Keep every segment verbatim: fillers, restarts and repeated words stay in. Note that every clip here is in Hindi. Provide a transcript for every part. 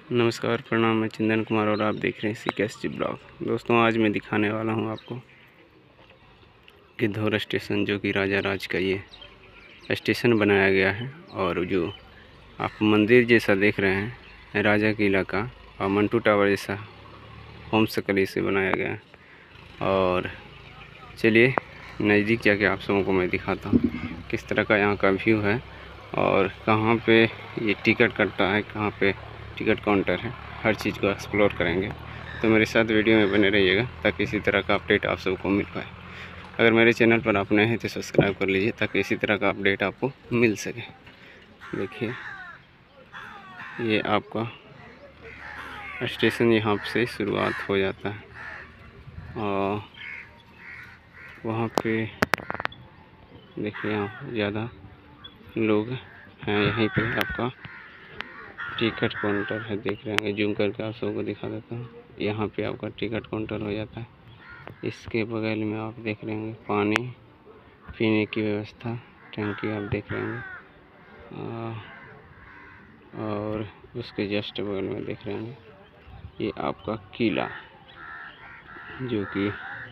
नमस्कार, प्रणाम। मैं चंदन कुमार और आप देख रहे हैं सी के एस जी ब्लॉग। दोस्तों, आज मैं दिखाने वाला हूं आपको गिद्धौर स्टेशन, जो कि राजा राज का ये स्टेशन बनाया गया है। और जो आप मंदिर जैसा देख रहे हैं, राजा किला का, और मंटू टावर जैसा होम सकली से बनाया गया है। और चलिए नज़दीक जाके आप सबों को मैं दिखाता हूँ किस तरह का यहाँ का व्यू है और कहाँ पे ये टिकट कटता है, कहाँ पे टिकट काउंटर है। हर चीज़ को एक्सप्लोर करेंगे, तो मेरे साथ वीडियो में बने रहिएगा ताकि इसी तरह का अपडेट आप सबको मिल पाए। अगर मेरे चैनल पर आप नए हैं तो सब्सक्राइब कर लीजिए ताकि इसी तरह का अपडेट आपको मिल सके। देखिए, ये आपका स्टेशन यहाँ से शुरुआत हो जाता है और वहाँ पे देखिए यहाँ ज़्यादा लोग हैं। यहीं पे आपका टिकट काउंटर है, देख रहे हैं। जूम करके आप सबको दिखा देता हूँ। यहाँ पे आपका टिकट काउंटर हो जाता है। इसके बगल में आप देख रहे होंगे पानी पीने की व्यवस्था, टंकी आप देख रहे होंगे। और उसके जस्ट बगल में देख रहे होंगे ये आपका किला, जो कि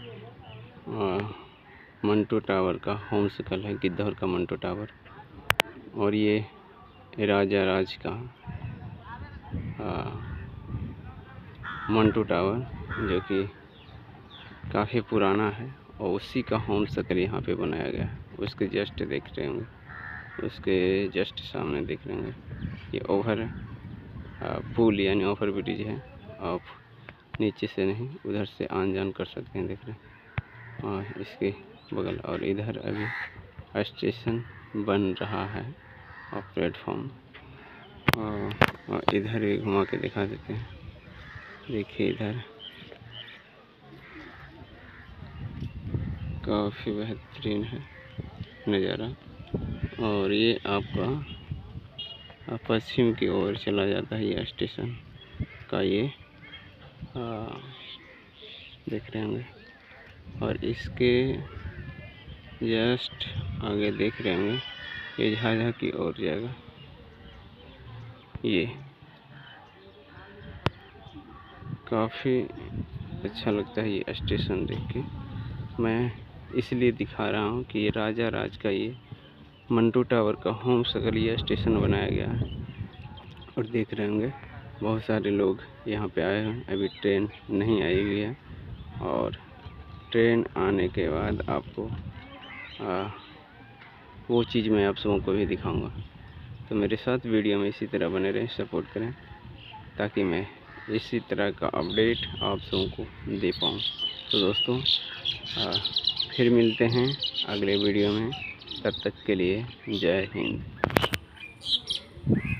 मंटू टावर का होम सकल है, गिद्धौर का मंटू टावर। और ये राजा राज का मंटू टावर, जो कि काफ़ी पुराना है और उसी का होम सकल यहाँ पे बनाया गया है। उसके जस्ट देख रहे होंगे, उसके जस्ट सामने देख रहे होंगे ये ओवर पुल यानी ओवर ब्रिज है। आप नीचे से नहीं, उधर से आन जान कर सकते हैं, देख रहे हैं। और इसके बगल और इधर अभी स्टेशन बन रहा है और प्लेटफॉर्म। और इधर भी घुमा के दिखा देते हैं। देखिए, इधर काफ़ी बेहतरीन है नज़ारा। और ये आपका पश्चिम की ओर चला जाता है ये स्टेशन का, ये आ, देख रहे होंगे। और इसके जस्ट आगे देख रहे होंगे ये झाझा की ओर जाएगा। ये काफ़ी अच्छा लगता है ये स्टेशन देख के। मैं इसलिए दिखा रहा हूँ कि ये राजा राज का ये मंटू टावर का होम सकल ये स्टेशन बनाया गया है। और देख रहे होंगे बहुत सारे लोग यहाँ पे आए हैं। अभी ट्रेन नहीं आई हुई है और ट्रेन आने के बाद आपको आ, वो चीज़ मैं आप सबों को भी दिखाऊंगा। तो मेरे साथ वीडियो में इसी तरह बने रहें, सपोर्ट करें ताकि मैं इसी तरह का अपडेट आप सबों को दे पाऊँ। तो दोस्तों, आ, फिर मिलते हैं अगले वीडियो में। तब तक के लिए जय हिंद।